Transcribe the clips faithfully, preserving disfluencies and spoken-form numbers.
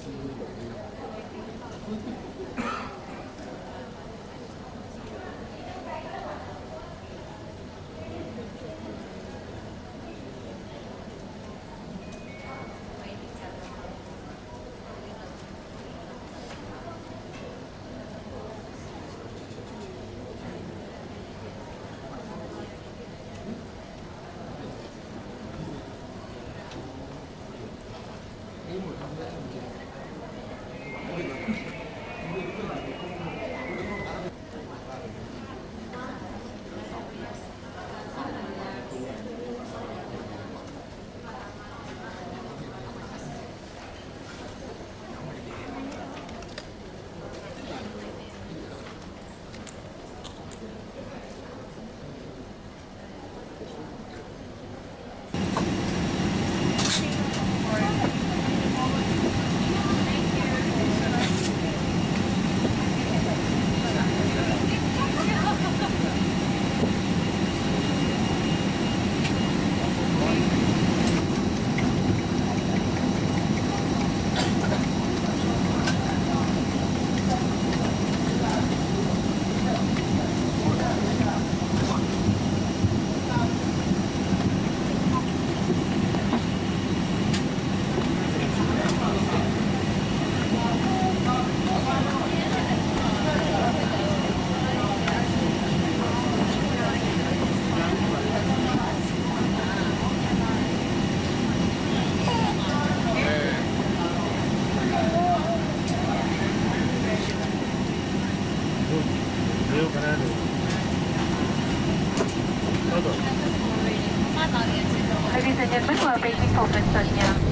Ladies and gentlemen, we are waiting for Mister Yang.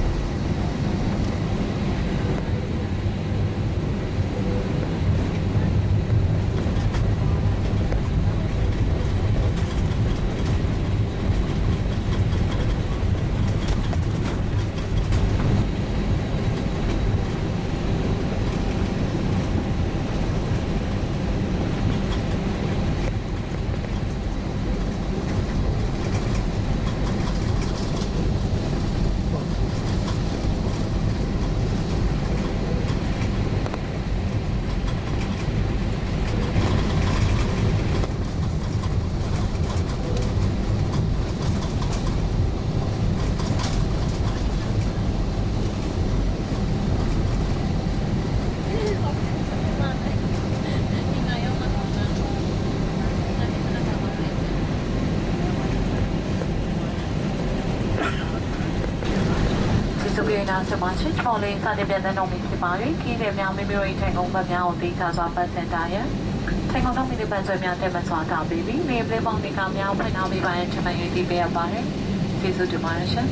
So much falling for the better no meet the body, key them now maybe we take over now details of us and dire. Take on me the best of your demons on our baby, leave them on the come out when I'll be buying to my A D bear body. This is the Martian.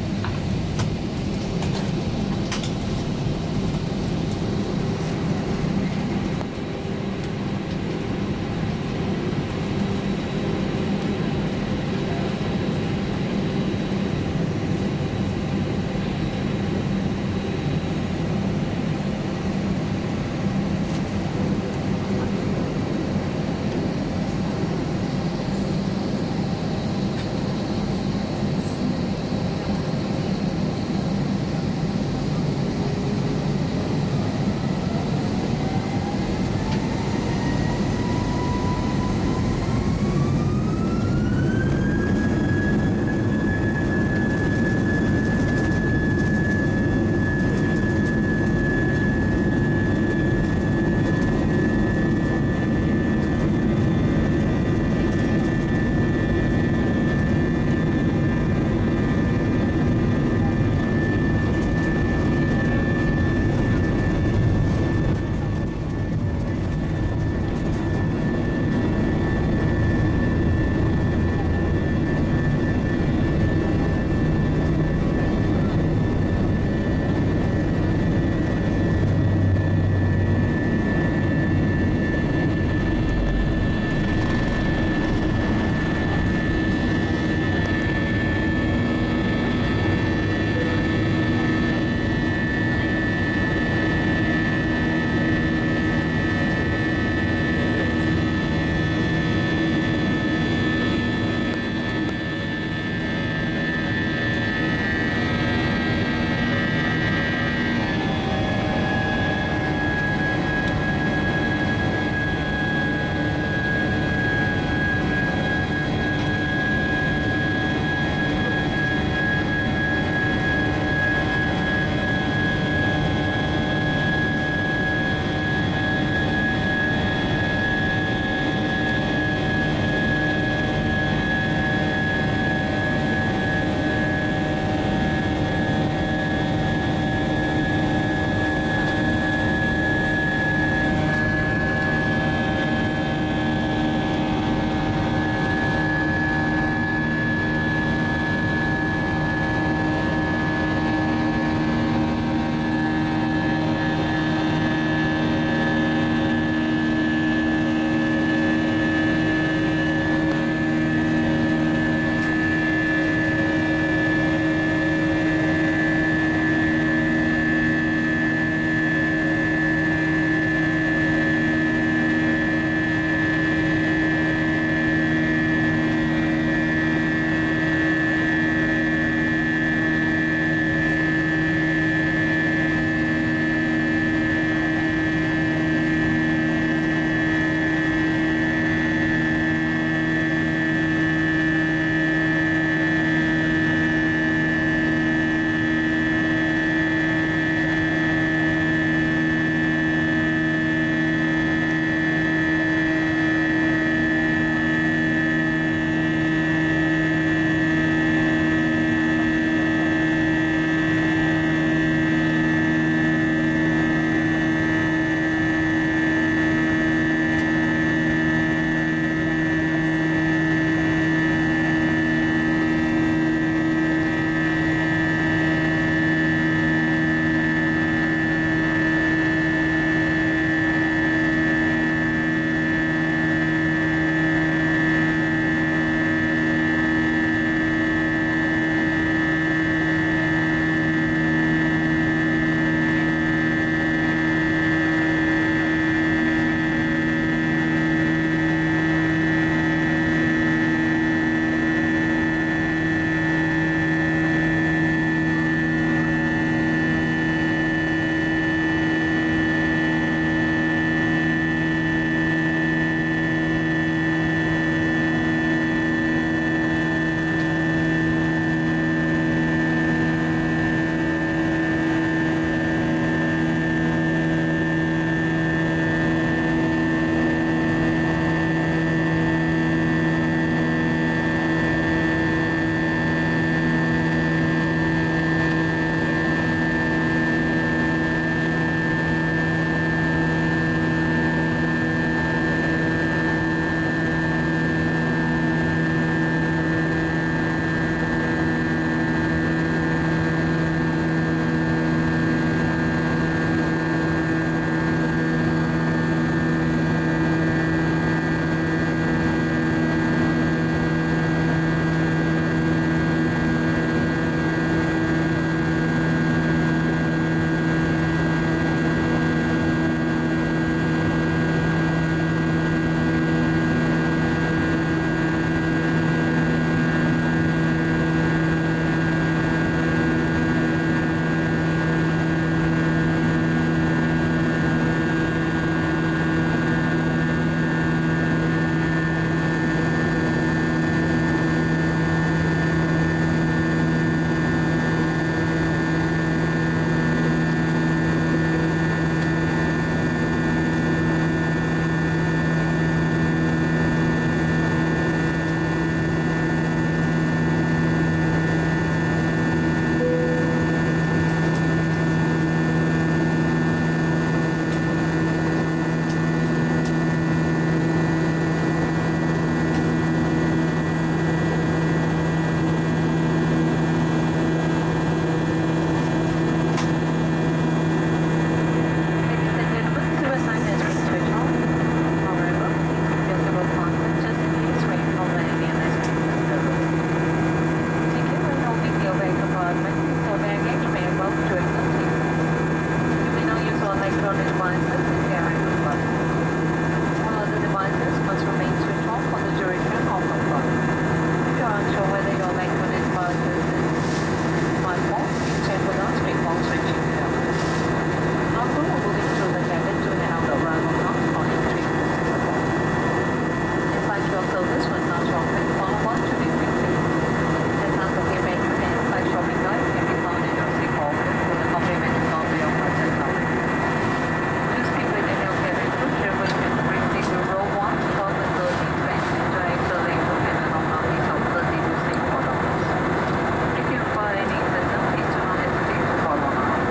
electronic devices and carrying the flight. All other devices must remain switched off for the duration of the flight. If you are unsure whether your electronic devices is my fault, please check with us before switching it out. Now we're moving through the cabin to head out the arrival lounge on entry to Singapore. In fact, your service will not drop in one one to be fixed. The task of your menu and flight shopping guide can be found in your seat pocket with a complimentary copy of our Jetstar. Please speak within your cabin crew, share with them briefly to row one for the thirteen bench to extra label and an amount of thirty-two Singapore dollars. If you require any assistance, please do not hesitate to call on us.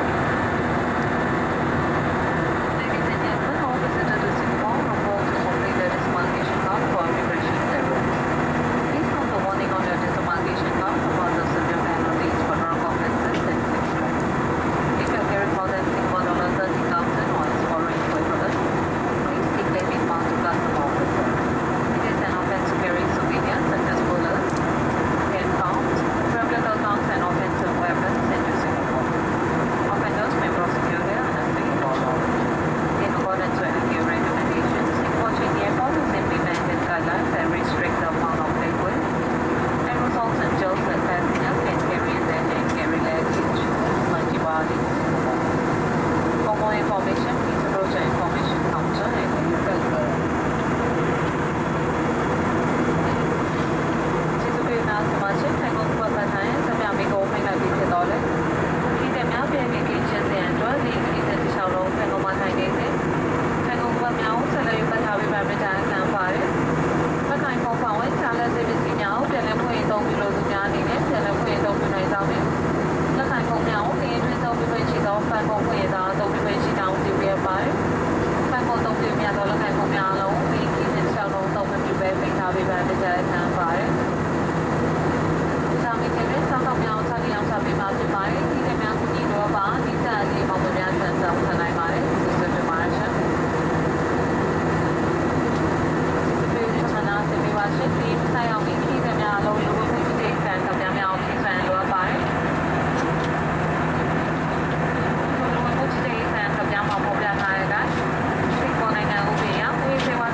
Ladies and gentlemen, all visitors to Singapore are called to complete their disembarkation card for immigration clearance. Please note the warning on your disembarkation card about the severe penalties for drug offences and sex crimes. If you are carrying more than Singapore dollar thirty thousand or its foreign equivalent, please keep claiming back to customs officer. It is an offence to carry souvenirs such as bullets, pen pounds, replica guns and offensive weapons into Singapore. Offenders may prosecute here under Singapore law. In accordance with the regulations, Singapore Changi Airport has implemented guidelines that restrict the amount of liquid, aerosols and gels that passengers can carry in their hand carry luggage multi-bar in Singapore. For more information, please approach the information counter and you can Chito kayo na tumasin, tayong pagpatayan sa mga may kaupay na digitole. Kita mga pinag-engage sa Android, linkit at isang row sa kumatay natin. Tayong pagpamaw sa layo paghawi pamitahan ng pare. Pagkain po pawin, sala sa bisinyaw, dalam po itong piloto niya nilin, dalam po itong pinay dami. Lakay po niya, liit itong pipay chikaw, pan po po itong itong pipay chikaw, tibia pare. Pan po itong tibia to, lakay po niya alaw, linkit at isang row itong pipay paghawi pamitahan ng pare. Sa amin kami, sa kamiyaw sa liyang sabi mati pare, hindi kami ang kunino ba, hindi sa ating mamunyan sa isang sanay pare, sa Jumarasya. Sana sa Miwasya, team sa iyong iki, kami ang alaw yung mga pipitay sa kami ang iyong iki sa iyong luwa pare. Kung luwa po today sa iyong kami ang mamobla na agad, sige po na iyong ubiyak, uwi sa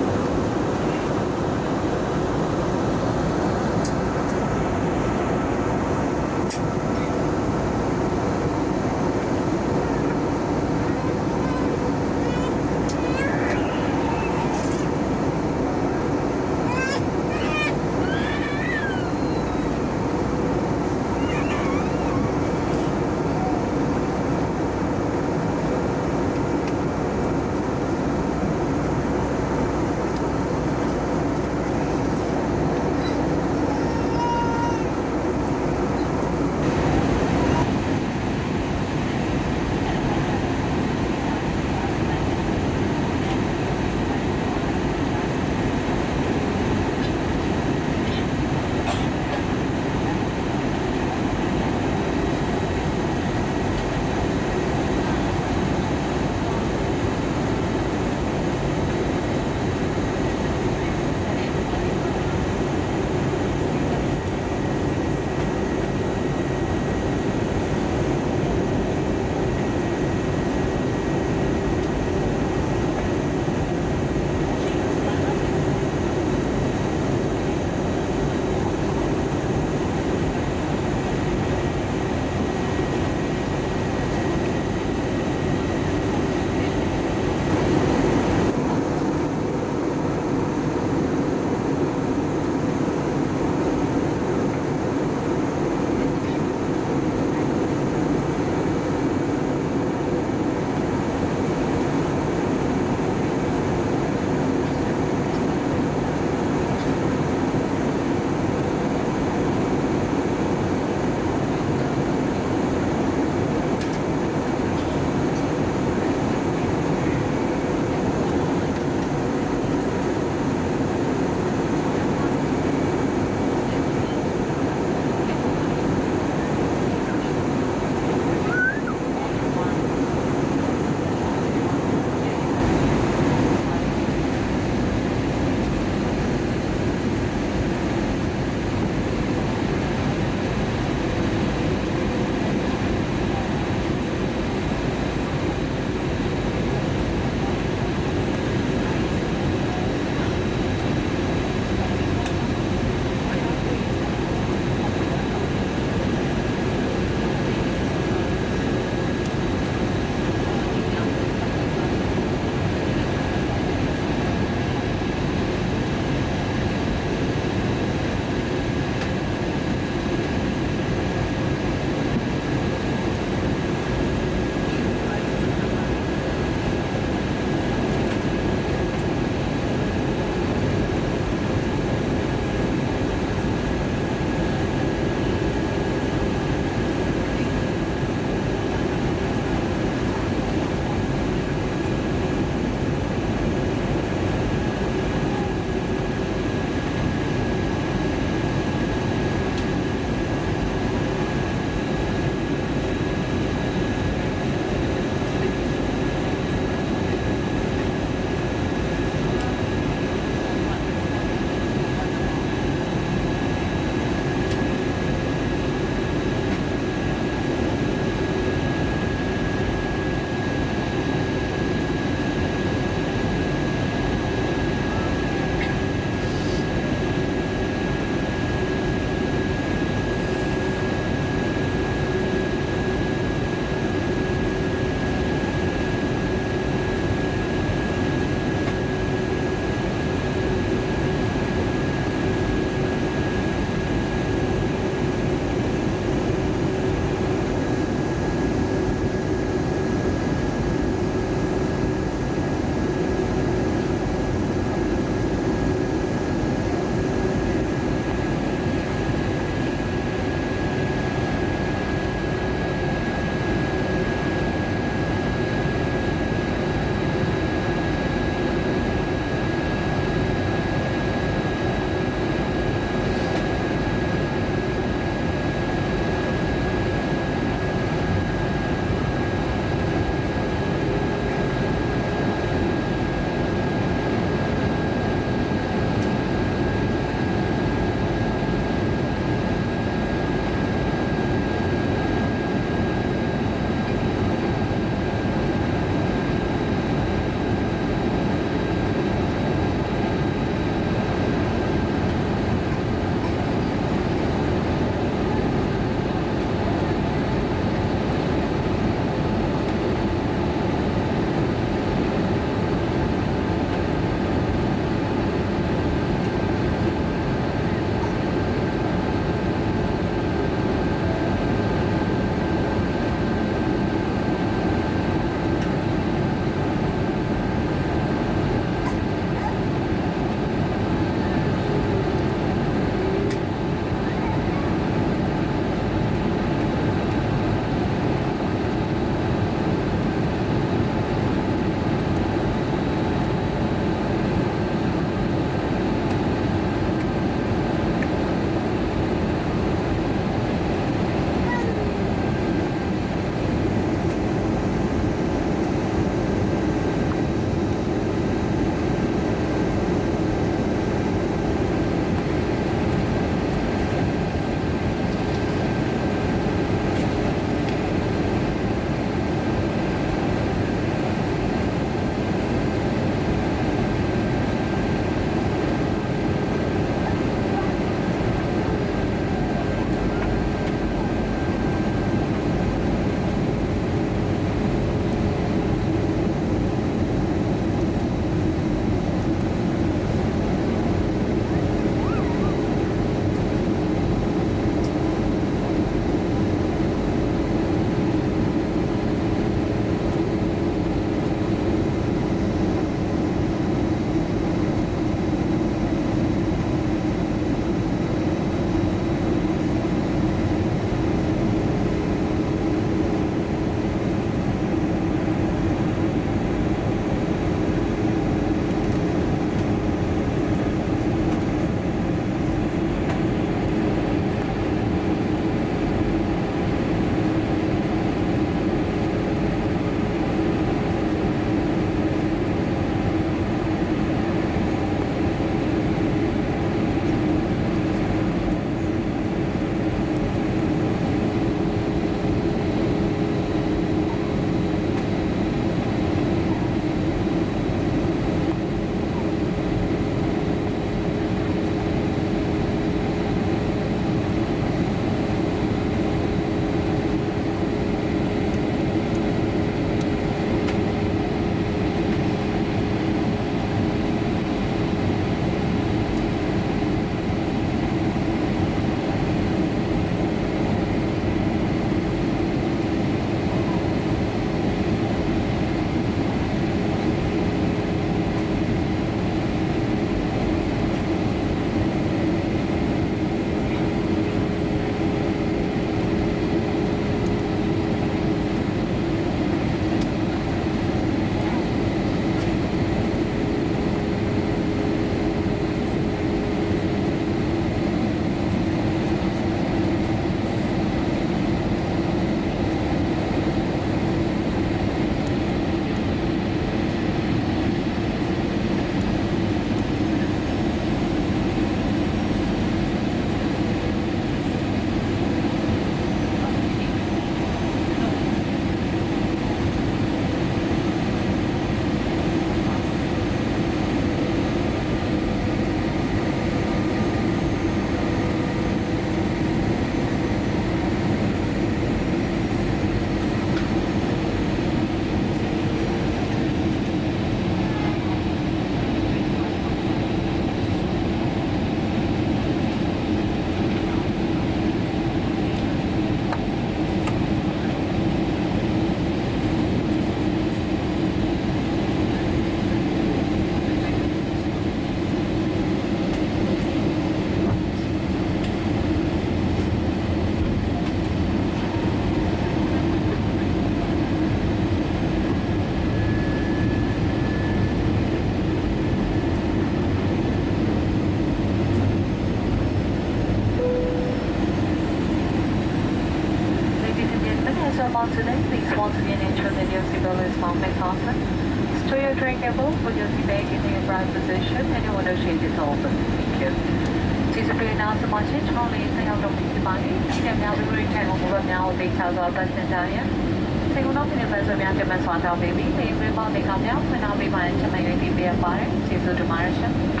careful with your seatbelt in the upright position and your window shade is open. Thank you. Please be announced the machine trolley is out of the body. You can now be returned over now with the thousand percent area. Take a look in the best of your German Swat baby. They will not make up now when I'll be by to my lady be a fire. See you tomorrow.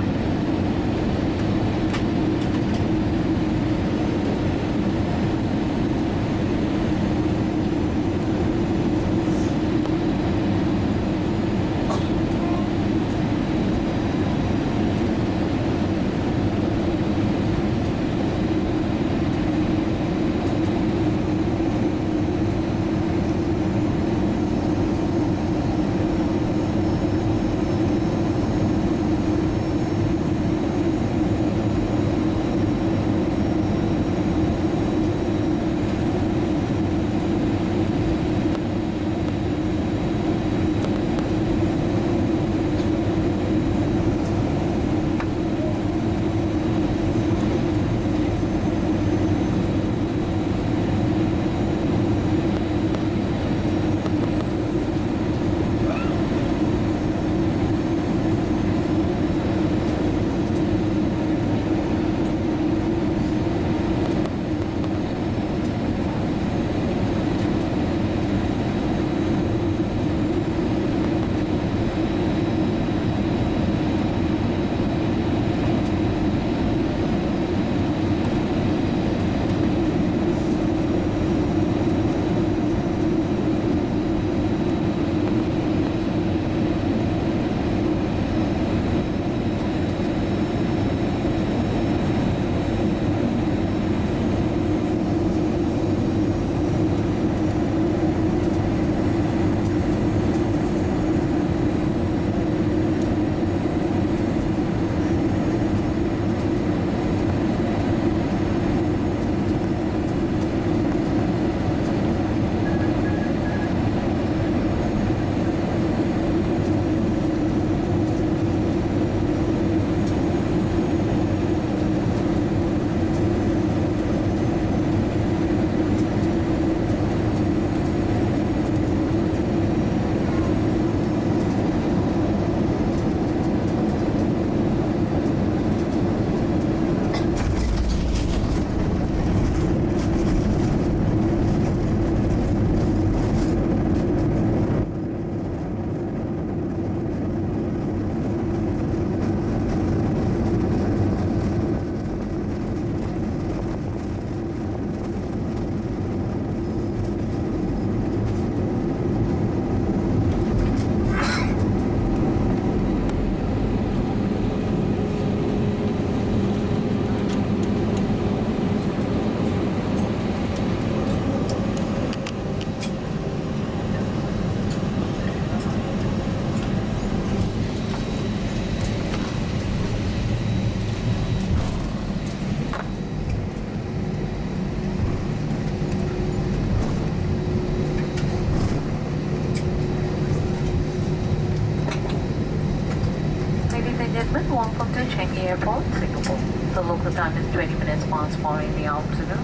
Welcome to Changi Airport, Singapore. The local time is twenty minutes past four in the afternoon.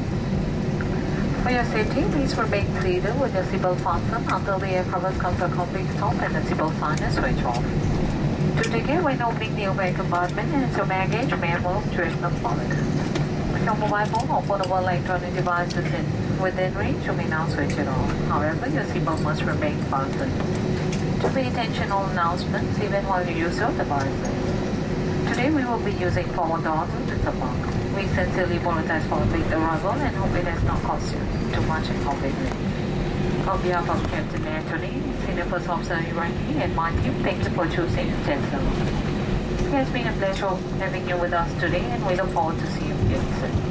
For your safety, please remain seated with your seatbelt fastened until the aircraft comes to a complete stop and the seatbelt sign is switched off. To take care when opening the overhead compartment and your baggage, may involve traditional quality. If your mobile phone or portable electronic device is in, within range, you may now switch it off. However, your seatbelt must remain fastened. To pay attention all announcements, even while you use your devices. Today we will be using forward door to disembark. We sincerely apologize for a late arrival and hope it has not cost you too much inconvenience. On behalf of Captain Anthony, Senior First Officer Irani and my team, thank you for choosing Jetstar. It has been a pleasure having you with us today and we look forward to see you again soon.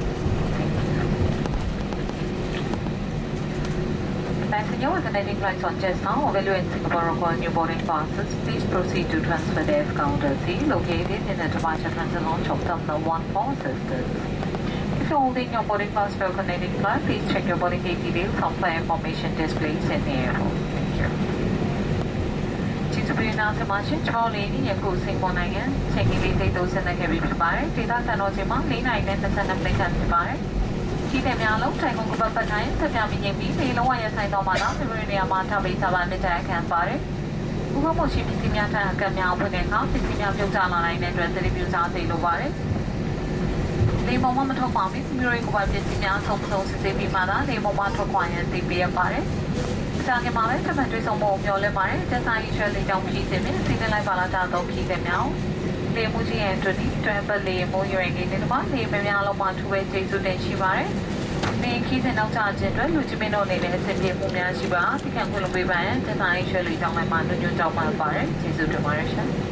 Passenger with connecting flights on Jetstar or value in Singapore require new boarding passes. Please proceed to transfer desk counter C located in the departure transfer launch of Terminal one for assistance. If you're holding your boarding pass for a connecting flight, please check your boarding gate details on flight information displays in the airport. Thank you. Jitsubri Nasa Machin, Charlie, Yaku Singmonayan, Changi Late Dosen and Heavy Pare, Data Tanojima, Lina Identity and Placan Pare. Kita Mialo, Takeoff Patay, Tamiami, Lilo, Yasanomana, Miriam Mata, Beta Bandita, and Pare. ဥပမာရှိပစ္စည်းများထပ်ကံများဖွင့်တဲ့အခါပစ္စည်းများပြုတ်ကျလာနိုင်တဲ့အတွက်သတိပြုစားသိလိုပါတယ်။လေပေါ်မှာမထုတ်ပါဘူးမြို့ရေးကပစ္စည်းများဆုံးဆုံးစစ်ဆေးပြီးမှသာလေပေါ်မှာထုတ်ခွာရန်သိပေးရပါတယ်။အစားကမှာပဲထပ်မံတွေ့ဆုံဖို့မျှော်လင့်ပါတယ်။တက်ဆိုင်ရွှေလေးကြောင့်ဖြစ်နေပြီစီးလိုက်ပါလာတော့ဖြစ်တယ်မြောက်။လေမှုကြီးရဲ့အတွက်ဒီတွဲပတ်လေးမိုးရွယ်နေတယ်မှာလေမများလုံးမှာထူပဲကျေးဇူးတင်ရှိပါတယ်။နေခီးတဲ့နောက်ကျခြင်းအတွက်လူကြီးမင်းတို့အနေနဲ့အစီအပြေမှုများရှိပါဒီကံခွင့်လုပ်ပေးပါရန်တက်ဆိုင်ရွှေလေးကြောင့်လည်းမညွှန်ညွှန်ကြောက်ပါပါတယ်ကျေးဇူးတင်ပါတယ်ရှင်။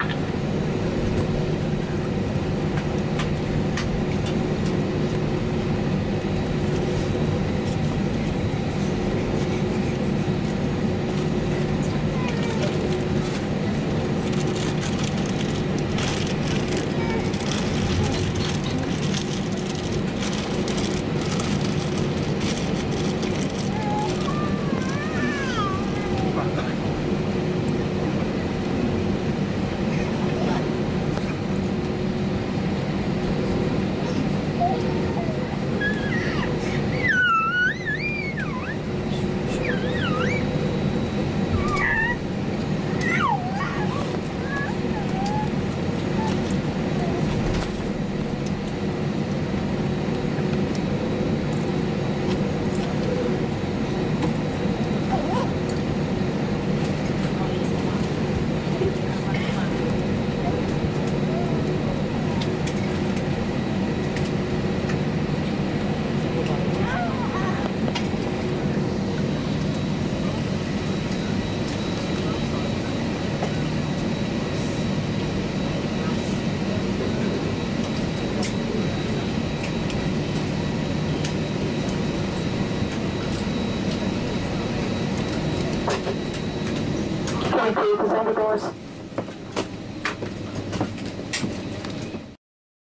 Please, the doors.